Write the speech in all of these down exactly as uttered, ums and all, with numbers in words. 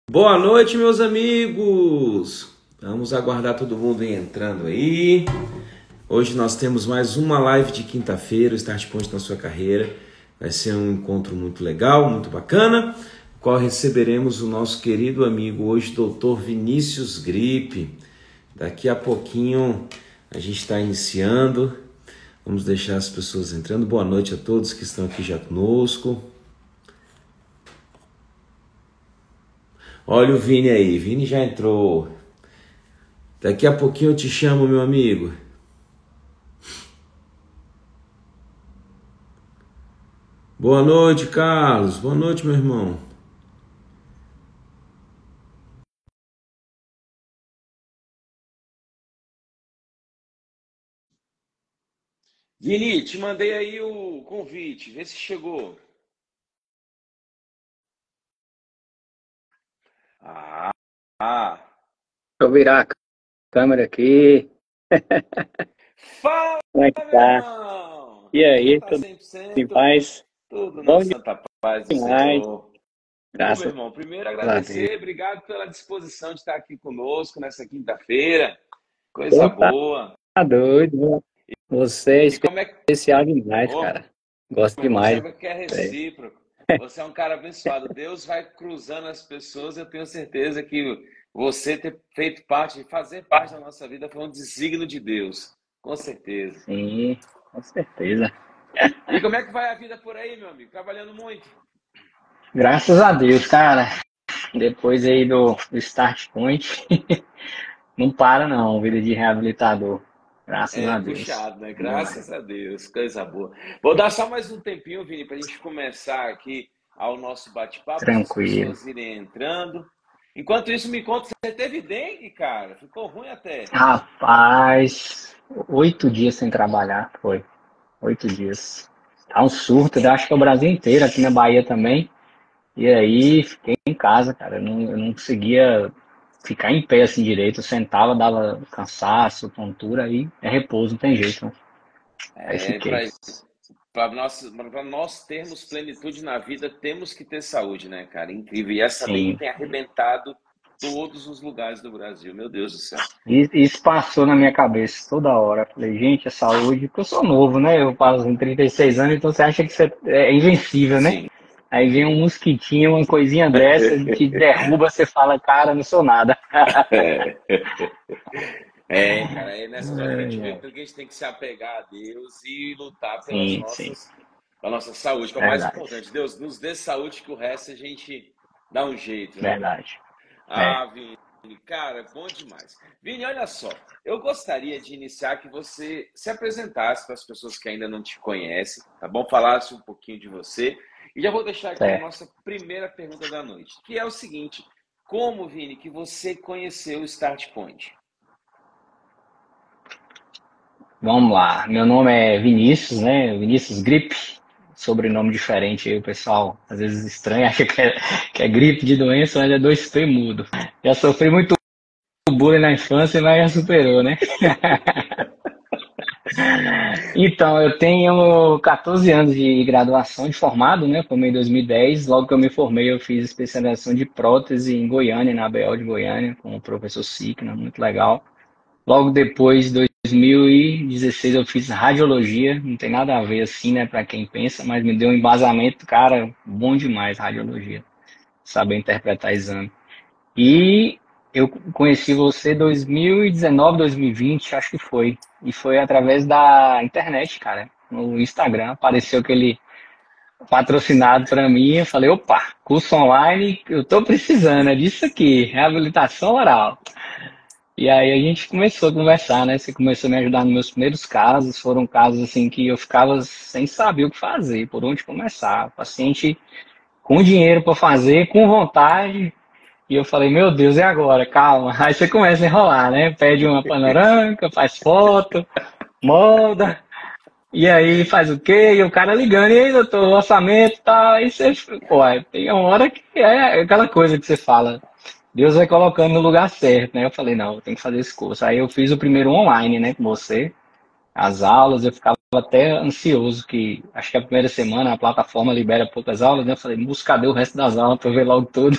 Boa noite, meus amigos! Vamos aguardar todo mundo entrando aí. Hoje nós temos mais uma live de quinta-feira, o Start Point na sua carreira. Vai ser um encontro muito legal, muito bacana, no qual receberemos o nosso querido amigo hoje, doutor Vinícius Gripe. Daqui a pouquinho a gente está iniciando. Vamos deixar as pessoas entrando. Boa noite a todos que estão aqui já conosco. Olha o Vini aí, Vini já entrou. Daqui a pouquinho eu te chamo, meu amigo. Boa noite, Carlos. Boa noite, meu irmão. Vini, te mandei aí o convite, vê se chegou. Ah, ah. Deixa eu virar a câmera aqui. Fala, Como é que meu tá? irmão! E aí, Tá tudo cem por em cento? paz? Tudo na Bom santa paz do demais, Senhor. Ô, meu graças irmão, primeiro a Deus. agradecer, obrigado pela disposição de estar aqui conosco nessa quinta-feira. Coisa Pô, tá boa. doido. Você é E como é que... especial demais, Ô, cara. Gosto meu irmão, demais. saiba que é É. recíproco. Você é um cara abençoado. Deus vai cruzando as pessoas. Eu tenho certeza que você ter feito parte, fazer parte da nossa vida foi um desígnio de Deus. Com certeza. Sim, com certeza. E como é que vai a vida por aí, meu amigo? Trabalhando muito? Graças a Deus, cara. Depois aí do, do Start Point, não para não, vida de reabilitador. Graças É a Deus. puxado, né? Vamos lá. Graças a Deus. Coisa boa. Vou dar só mais um tempinho, Vini, para a gente começar aqui ao nosso bate-papo, essas Tranquilo. pessoas irem entrando. Enquanto isso, me conta, você teve dengue, cara? Ficou ruim até. Rapaz, oito dias sem trabalhar, foi. Oito dias. Tá um surto, eu acho que é o Brasil inteiro, aqui na Bahia também. E aí fiquei em casa, cara. Eu não, eu não conseguia ficar em pé assim direito. Eu sentava, dava cansaço, tontura, aí é repouso, não tem jeito, né? Aí É, fiquei. para nós, para nós termos plenitude na vida, temos que ter saúde, né, cara? Incrível. E essa dengue Sim. tem arrebentado todos os lugares do Brasil. Meu Deus do céu. E isso passou na minha cabeça toda hora. Falei, gente, a saúde, porque eu sou novo, né? Eu faço em trinta e seis anos, então você acha que você é invencível, né? Sim. Aí vem um mosquitinho, uma coisinha dessa, te derruba, você fala, cara, não sou nada. É, cara, é nessas horas que a gente Ai, vê ai. que a gente tem que se apegar a Deus e lutar pelas Sim, sim, nossas, pela nossa saúde, que é o mais verdade, importante. Deus nos dê saúde, que o resto a gente dá um jeito, né? verdade. É, Ah, Vini, cara, bom demais. Vini, olha só, eu gostaria de iniciar que você se apresentasse para as pessoas que ainda não te conhecem, tá bom? Falasse um pouquinho de você. E já vou deixar aqui a certo. nossa primeira pergunta da noite, que é o seguinte: como, Vini, que você conheceu o Start Point? Vamos lá. Meu nome é Vinícius, né? Vinícius Gripe. Sobrenome diferente aí, o pessoal às vezes estranha, acha que é, que é gripe de doença, mas é dois P mudo. Já sofri muito bullying na infância, mas já superou, né? Então, eu tenho quatorze anos de graduação de formado, né? Formei em dois mil e dez. Logo que eu me formei, eu fiz especialização de prótese em Goiânia, na A B O de Goiânia, com o professor Signa, muito legal. Logo depois, dois mil e dezesseis, eu fiz radiologia. Não tem nada a ver assim, né, para quem pensa, mas me deu um embasamento, cara, bom demais radiologia. Saber interpretar exame. E eu conheci você em dois mil e dezenove, dois mil e vinte, acho que foi. E foi através da internet, cara. No Instagram apareceu aquele patrocinado para mim. Eu falei, opa, curso online, eu tô precisando, é disso aqui, reabilitação oral. E aí a gente começou a conversar, né? Você começou a me ajudar nos meus primeiros casos. Foram casos assim que eu ficava sem saber o que fazer, por onde começar. Paciente com dinheiro para fazer, com vontade. E eu falei, meu Deus, e agora? Calma. Aí você começa a enrolar, né? Pede uma panorâmica, faz foto, molda. E aí faz o quê? E o cara ligando, e aí, doutor, orçamento e tal. Aí você, pô, aí tem uma hora que é aquela coisa que você fala. Deus vai colocando no lugar certo, né? Eu falei, não, eu tenho que fazer esse curso. Aí eu fiz o primeiro online, né, com você, as aulas, eu ficava até ansioso, que acho que a primeira semana a plataforma libera poucas aulas, né? Eu falei, moço, cadê o resto das aulas para eu ver logo tudo?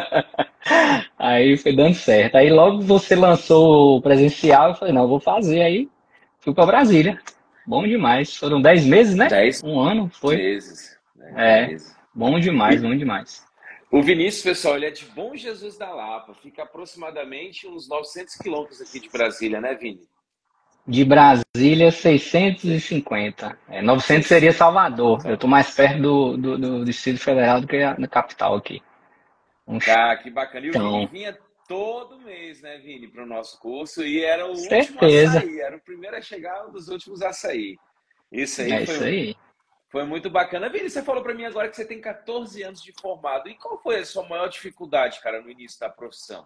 Aí foi dando certo. Aí logo você lançou o presencial, eu falei, não, eu vou fazer. Aí fui para Brasília. Bom demais. Foram dez meses, né? Dez Um ano, foi. meses. Dez É, meses. bom demais, bom demais. O Vinícius, pessoal, ele é de Bom Jesus da Lapa. Fica aproximadamente uns novecentos quilômetros aqui de Brasília, né, Vini? De Brasília, seiscentos e cinquenta. É, novecentos seria Salvador. Eu estou mais perto do, do, do Distrito Federal do que a, na capital aqui. Um Ah, que bacana. E o Vini chão. vinha todo mês, né, Vini, para o nosso curso e era o último a Certeza. sair, era o primeiro a chegar, um dos últimos a sair. Isso aí É isso foi, aí. foi muito bacana. Vini, você falou para mim agora que você tem quatorze anos de formado. E qual foi a sua maior dificuldade, cara, no início da profissão?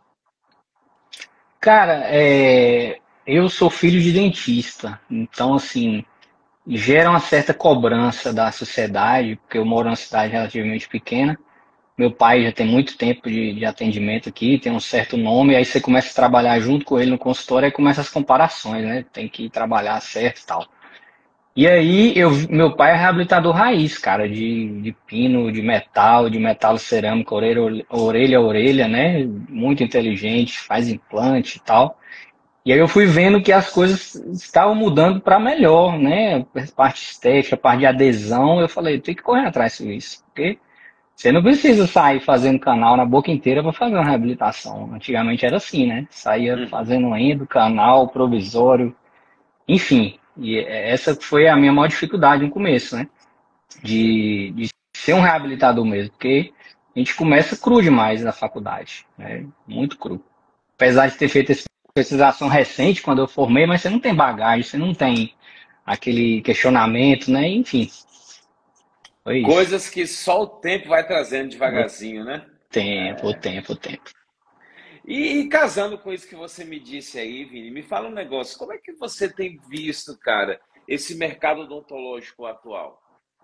Cara, é, eu sou filho de dentista, então assim, gera uma certa cobrança da sociedade, porque eu moro numa cidade relativamente pequena. Meu pai já tem muito tempo de, de atendimento aqui, tem um certo nome, aí você começa a trabalhar junto com ele no consultório, aí começa as comparações, né? Tem que trabalhar certo e tal. E aí, eu, meu pai é reabilitador raiz, cara, de, de pino, de metal, de metal cerâmico, orelha, orelha a orelha, né? Muito inteligente, faz implante e tal. E aí eu fui vendo que as coisas estavam mudando para melhor, né? A parte estética, a parte de adesão, eu falei, tem que correr atrás disso, porque você não precisa sair fazendo canal na boca inteira para fazer uma reabilitação. Antigamente era assim, né? Saía Uhum. fazendo endo, canal, provisório, enfim. E essa foi a minha maior dificuldade no começo, né? De, de ser um reabilitador mesmo, porque a gente começa cru demais na faculdade, né? Muito cru. Apesar de ter feito essa especialização recente, quando eu formei, mas você não tem bagagem, você não tem aquele questionamento, né? Enfim, foi isso. Coisas que só o tempo vai trazendo O devagarzinho, né? tempo, o tempo, o tempo. E, e casando com isso que você me disse aí, Vini, me fala um negócio. Como é que você tem visto, cara, esse mercado odontológico atual?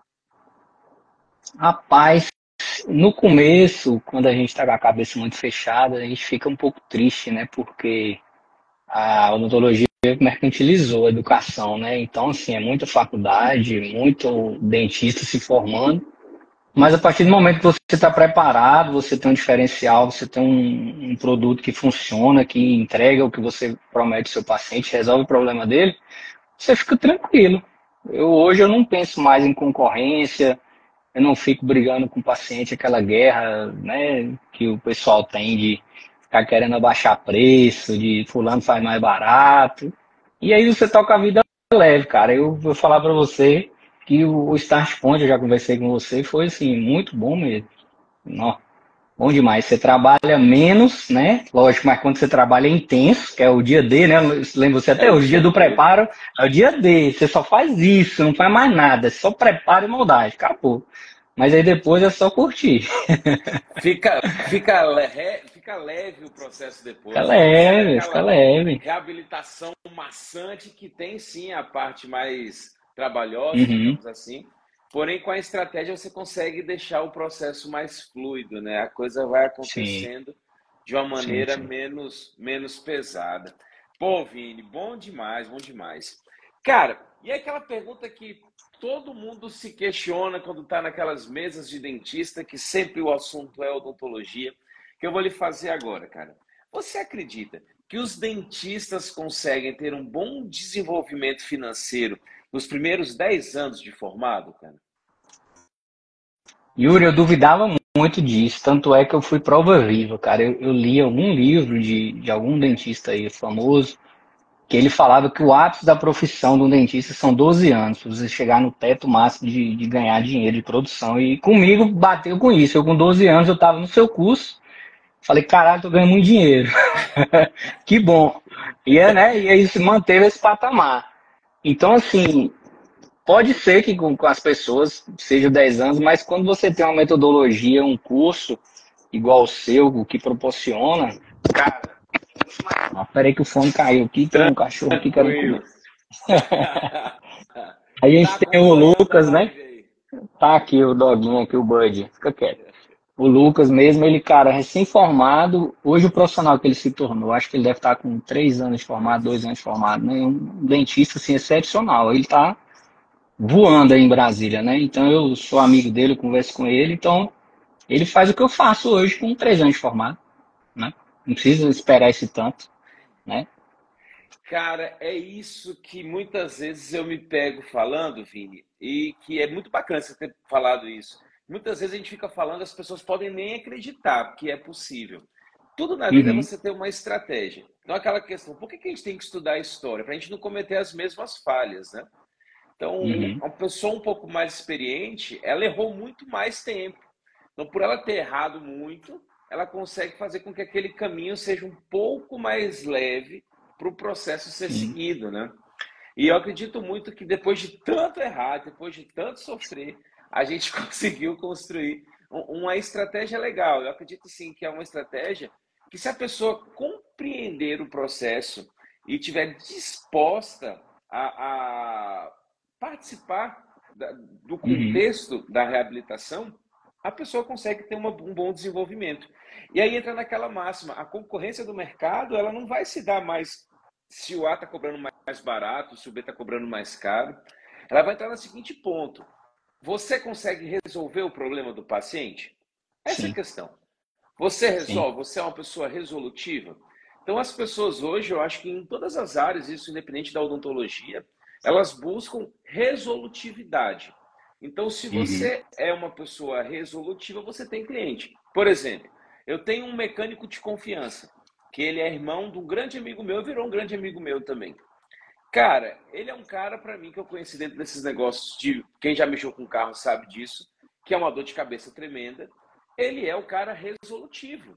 Rapaz, no começo, quando a gente está com a cabeça muito fechada, a gente fica um pouco triste, né? Porque a odontologia mercantilizou a educação, né? Então, assim, é muita faculdade, muito dentista se formando. Mas a partir do momento que você está preparado, você tem um diferencial, você tem um, um produto que funciona, que entrega o que você promete ao seu paciente, resolve o problema dele, você fica tranquilo. Eu, hoje eu não penso mais em concorrência, eu não fico brigando com o paciente, aquela guerra, né, que o pessoal tem de ficar querendo abaixar preço, de fulano faz mais barato. E aí você toca a vida leve, cara. Eu vou falar para você que o Start Point, eu já conversei com você, foi assim, muito bom mesmo. Nó, bom demais. Você trabalha menos, né? Lógico, mas quando você trabalha é intenso, que é o dia D, né? Lembra você É até o hoje, o dia dia do D. preparo é o dia D. Você só faz isso, não faz mais nada. Só preparo e moldagem. Acabou. Mas aí depois é só curtir. Fica, fica, le- fica leve o processo Fica depois, né? Não sai leve, fica aquela leve. reabilitação maçante que tem sim a parte mais trabalhosa, Uhum. digamos assim. Porém, com a estratégia você consegue deixar o processo mais fluido, né? A coisa vai Sim, acontecendo de uma sim, maneira sim. menos, menos pesada. Pô, Vini, bom demais, bom demais. Cara, e aquela pergunta que todo mundo se questiona quando está naquelas mesas de dentista, que sempre o assunto é odontologia, que eu vou lhe fazer agora, cara. Você acredita que os dentistas conseguem ter um bom desenvolvimento financeiro nos primeiros dez anos de formado, cara? Yuri, eu duvidava muito disso, tanto é que eu fui prova viva, cara. Eu, eu li algum livro de, de algum dentista aí famoso, que ele falava que o ápice da profissão de um dentista são doze anos, para você chegar no teto máximo de, de ganhar dinheiro de produção. E comigo bateu com isso. Eu com doze anos eu estava no seu curso, falei, caralho, tô ganhando muito dinheiro. Que bom. E, é, né, e aí se manteve esse patamar. Então, assim, pode ser que com, com as pessoas seja dez anos, mas quando você tem uma metodologia, um curso igual o seu, o que proporciona, cara, ah, peraí que o fone caiu aqui, tem um cachorro aqui querendo comer. Tranquilo. A Tá gente tem o acompanhando a Lucas, né? live aí. Tá aqui o doguinho aqui, o Bud, fica quieto. O Lucas mesmo, ele, cara, recém-formado, hoje o profissional que ele se tornou, acho que ele deve estar com três anos de formado, dois anos de formado, né? Um dentista, assim, excepcional. Ele tá voando aí em Brasília, né? Então eu sou amigo dele, eu converso com ele, então ele faz o que eu faço hoje com três anos de formado, né? Não precisa esperar esse tanto, né? Cara, é isso que muitas vezes eu me pego falando, Vini, e que é muito bacana você ter falado isso. Muitas vezes a gente fica falando, as pessoas podem nem acreditar que é possível. Tudo na vida é Uhum, você ter uma estratégia. Não é aquela questão, por que que a gente tem que estudar a história? Para a gente não cometer as mesmas falhas, né? Então, uhum, uma pessoa um pouco mais experiente, ela errou muito mais tempo. Então, por ela ter errado muito, ela consegue fazer com que aquele caminho seja um pouco mais leve para o processo ser sim. seguido, né? E eu acredito muito que depois de tanto errar, depois de tanto sofrer, a gente conseguiu construir um- uma estratégia legal. Eu acredito sim que é uma estratégia que, se a pessoa compreender o processo e tiver disposta a, a participar da- do Uhum, contexto da reabilitação, a pessoa consegue ter uma- um bom desenvolvimento. E aí entra naquela máxima, a concorrência do mercado, ela não vai se dar mais se o A está cobrando mais barato, se o B está cobrando mais caro. Ela vai entrar no seguinte ponto: você consegue resolver o problema do paciente? Essa é a sim, questão. Você sim. resolve? Você é uma pessoa resolutiva? Então, as pessoas hoje, eu acho que em todas as áreas, isso independente da odontologia, elas buscam resolutividade. Então, se Uhum, você é uma pessoa resolutiva, você tem cliente. Por exemplo, eu tenho um mecânico de confiança, que ele é irmão de um grande amigo meu, virou um grande amigo meu também. Cara, ele é um cara para mim que eu conheci dentro desses negócios de quem já mexeu com carro sabe disso, que é uma dor de cabeça tremenda. Ele é o cara resolutivo.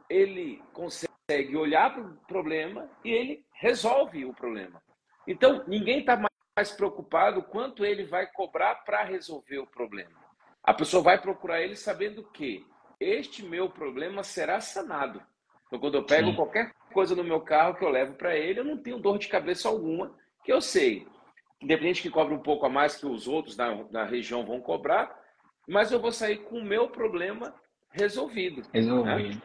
Ele consegue olhar para o problema e ele resolve o problema. Então, ninguém está mais preocupado quanto ele vai cobrar para resolver o problema. A pessoa vai procurar ele sabendo que este meu problema será sanado. Então, quando eu pego sim. qualquer coisa no meu carro que eu levo para ele, eu não tenho dor de cabeça alguma, que eu sei, independente que cobre um pouco a mais que os outros na, na região vão cobrar, mas eu vou sair com o meu problema resolvido, né? Resolvido.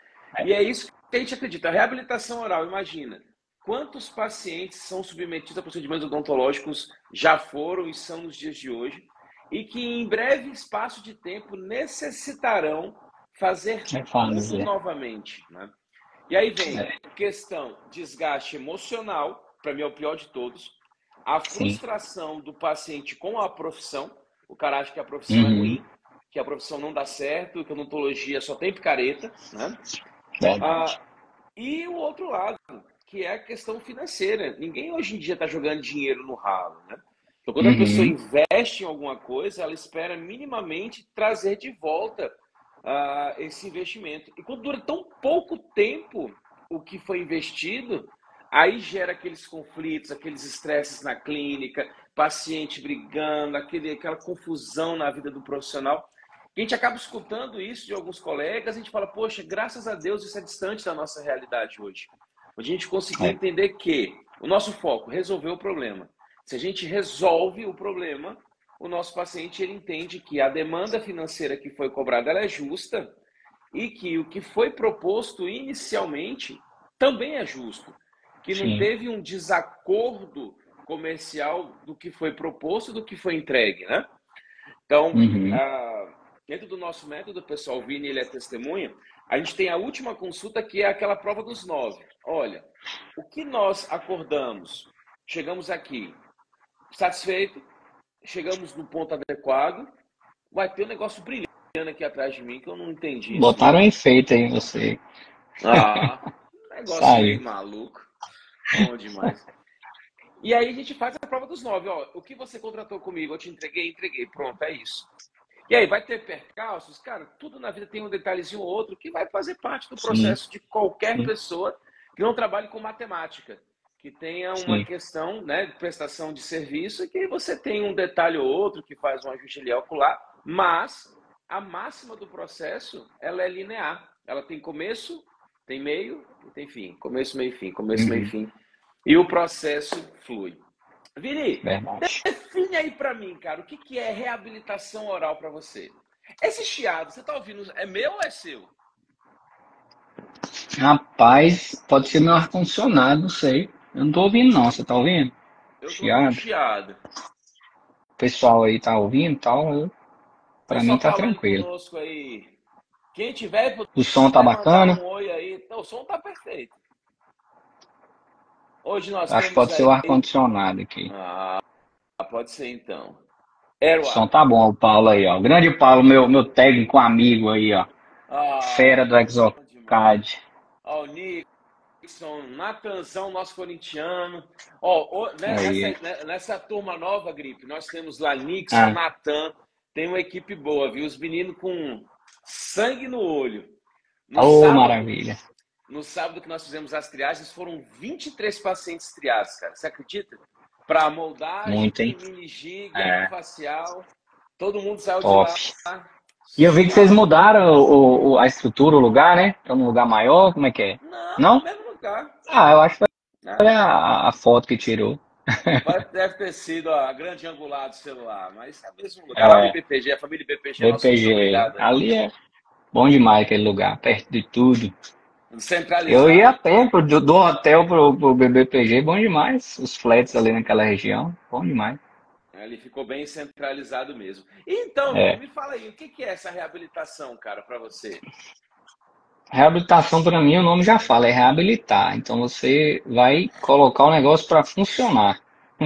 E é isso que a gente acredita. A reabilitação oral, imagina, quantos pacientes são submetidos a procedimentos odontológicos já foram e são nos dias de hoje, e que em breve espaço de tempo necessitarão fazer É tudo fazer. novamente, né? E aí vem É, questão, desgaste emocional, para mim é o pior de todos, a sim. frustração do paciente com a profissão, o cara acha que a profissão é Uhum, ruim, que a profissão não dá certo, que a odontologia só tem picareta, né? verdade. Ah, e o outro lado, que é a questão financeira. Ninguém hoje em dia está jogando dinheiro no ralo, né? Então, quando a pessoa Uhum, investe em alguma coisa, ela espera minimamente trazer de volta ah, esse investimento. E quando dura tão pouco tempo o que foi investido, aí gera aqueles conflitos, aqueles estresses na clínica, paciente brigando, aquele, aquela confusão na vida do profissional. E a gente acaba escutando isso de alguns colegas, a gente fala, poxa, graças a Deus isso é distante da nossa realidade hoje. Onde a gente conseguiu é, entender que o nosso foco, resolver o problema. Se a gente resolve o problema, o nosso paciente ele entende que a demanda financeira que foi cobrada ela é justa e que o que foi proposto inicialmente também é justo, que não sim. teve um desacordo comercial do que foi proposto e do que foi entregue, né? Então, Uhum. ah, dentro do nosso método, pessoal, o Vini ele é testemunha, a gente tem a última consulta que é aquela prova dos nove. Olha, o que nós acordamos, chegamos aqui satisfeito, chegamos no ponto adequado, vai ter um negócio brilhando aqui atrás de mim que eu não entendi isso Botaram não. um efeito aí em você. Ah, negócio Saiu. meio maluco, bom demais. E aí a gente faz a prova dos nove. Ó, o que você contratou comigo, eu te entreguei, entreguei. Pronto, é isso. E aí, vai ter percalços? Cara, tudo na vida tem um detalhezinho ou outro que vai fazer parte do Sim, processo de qualquer sim, pessoa que não trabalhe com matemática, que tenha uma sim. questão, né, de prestação de serviço e que você tem um detalhe ou outro que faz um ajuste ali ocular, mas a máxima do processo, ela é linear. Ela tem começo, tem meio e tem fim. Começo, meio, fim. Começo, meio, Uhum. fim. E o processo flui. Vini, Verdade. define aí pra mim, cara, o que, que é reabilitação oral pra você? Esse chiado, você tá ouvindo? É meu ou é seu? Rapaz, pode ser meu ar-condicionado, não sei. Eu não tô ouvindo não, você tá ouvindo? Eu tô ouvindo um Chiado. chiado. pessoal aí tá ouvindo e tal, para mim Pessoal tá falando tranquilo. conosco aí. Quem tiver, O som tá puder mandar bacana? um oi aí. Não, o som tá perfeito. Hoje nós Acho que temos pode ser o aí. ar-condicionado aqui. Ah, pode ser então. O Era o som ar. tá bom, o Paulo aí, ó. Grande Paulo, meu, meu técnico amigo aí, ó. Ah, Fera do bom demais. Exocad. Ó, o Nixon, Natanzão, nosso corintiano. Ó, ó, né, nessa, Aí. né, nessa turma nova, Gripe, nós temos lá Nixon, Ah, Natan. Tem uma equipe boa, viu? Os meninos com sangue no olho. No ô, sábado, maravilha. no sábado que nós fizemos as triagens, foram vinte e três pacientes triados, cara. Você acredita? Para moldagem, Muito, hein? mini gig, É, ecofacial. Todo mundo saiu de top. lá E eu vi que vocês suado. mudaram o, o- a estrutura, o lugar, né? Estão num lugar maior, como é que é? Não, no Não? mesmo lugar. Ah, eu acho que foi Né? a, a foto que tirou. Vai- Deve ter sido a grande angular do celular, mas é o mesmo lugar. Lá no É, I B P G, a família I B P G, nosso muito B P G. obrigado aí. Ali é bom demais aquele lugar, perto de tudo. Eu ia a Centralizado. pé pro- do, do hotel pro, pro B B P G, bom demais. Os flats ali naquela região, bom demais. Ele ficou bem centralizado mesmo. Então, Vini, É. me fala aí, o que que é essa reabilitação, cara, para você? Reabilitação para mim, o nome já fala, é reabilitar. Então você vai colocar o negócio para funcionar,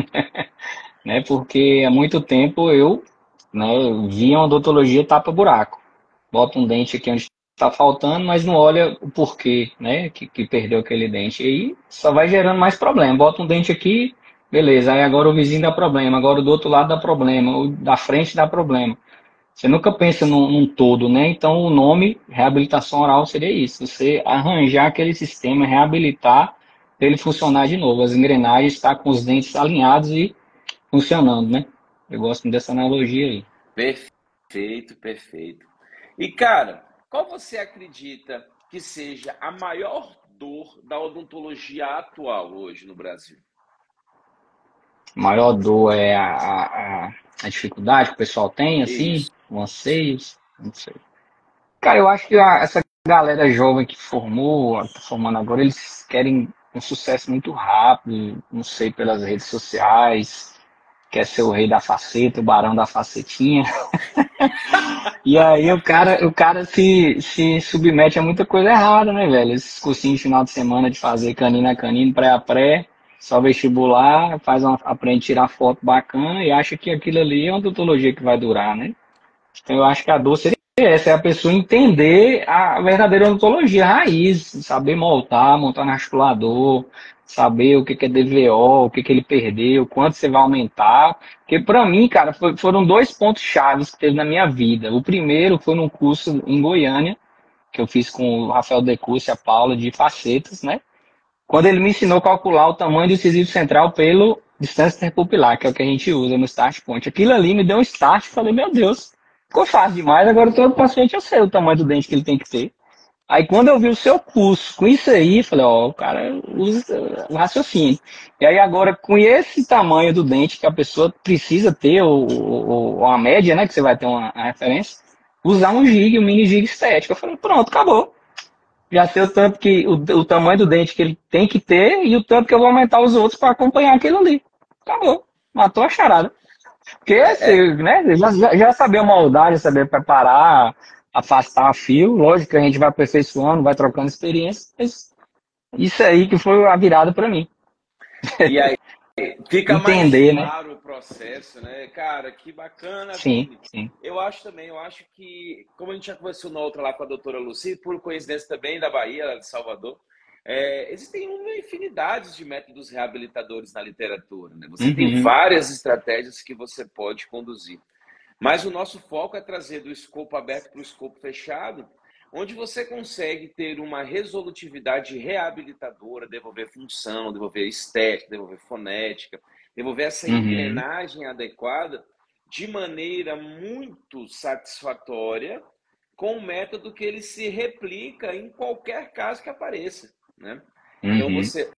né? Porque há muito tempo eu, né, via uma odontologia tapa-buraco. Bota um dente aqui onde está faltando, mas não olha o porquê, né, que, que perdeu aquele dente. E aí só vai gerando mais problema. Bota um dente aqui, beleza, aí agora o vizinho dá problema, agora o do outro lado dá problema, o da frente dá problema. Você nunca pensa num, num todo, né? Então o nome reabilitação oral seria isso, você arranjar aquele sistema, reabilitar para ele funcionar de novo, as engrenagens estar com os dentes alinhados e funcionando, né? Eu gosto dessa analogia aí. Perfeito, perfeito. E, cara, qual você acredita que seja a maior dor da odontologia atual hoje no Brasil? A maior dor é a, a, a dificuldade que o pessoal tem, assim, Isso. o anseios, não sei. Cara, eu acho que a- essa galera jovem que formou, tá formando agora, eles querem um sucesso muito rápido, não sei, pelas redes sociais, quer ser o rei da faceta, o barão da facetinha. E aí o cara, o cara se, se submete a muita coisa errada, né, velho? Esses cursinhos de final de semana de fazer canino a canino, pré a pré, só vestibular, faz uma, aprende a tirar foto bacana e acha que aquilo ali é uma odontologia que vai durar, né? Então eu acho que a dor seria essa, é a pessoa entender a verdadeira odontologia, a raiz, saber montar, montar no articulador, saber o que que é D V O, o que que ele perdeu, quanto você vai aumentar. Porque para mim, cara, foi- foram dois pontos chaves que teve na minha vida. O primeiro foi num curso em Goiânia, que eu fiz com o Rafael Decurso e a Paula de facetas, né? Quando ele me ensinou a calcular o tamanho do incisivo central pelo distância interpupilar, que é o que a gente usa no start point. Aquilo ali me deu um start, falei, meu Deus, ficou fácil demais, agora todo paciente eu sei o tamanho do dente que ele tem que ter. Aí quando eu vi o seu curso com isso aí, falei, ó, o cara usa o raciocínio. E aí agora, com esse tamanho do dente que a pessoa precisa ter, ou, ou, ou a média, né, que você vai ter uma, uma referência, usar um gig, um mini gig estético. Eu falei, pronto, acabou. Já sei o tanto que o, o tamanho do dente que ele tem que ter e o tanto que eu vou aumentar os outros para acompanhar aquilo ali. Acabou. Matou a charada. Porque, É, você, né, já, já, já saber a maldade, saber preparar, afastar a fio, lógico que a gente vai aperfeiçoando, vai trocando experiência, mas isso aí que foi a virada para mim. e aí fica mais Entender, né? claro o processo, né? Cara, que bacana, Sim, Vini. sim. Eu acho também, eu acho que, como a gente já conversou na outra lá com a doutora Lucy, por coincidência também da Bahia, lá de Salvador, é, existem uma infinidade de métodos reabilitadores na literatura, né? Você tem Uhum, várias estratégias que você pode conduzir. Mas o nosso foco é trazer do escopo aberto para o escopo fechado, onde você consegue ter uma resolutividade reabilitadora, devolver função, devolver estética, devolver fonética, devolver essa uhum, engrenagem adequada de maneira muito satisfatória, com um método que ele se replica em qualquer caso que apareça, né? Então uhum. você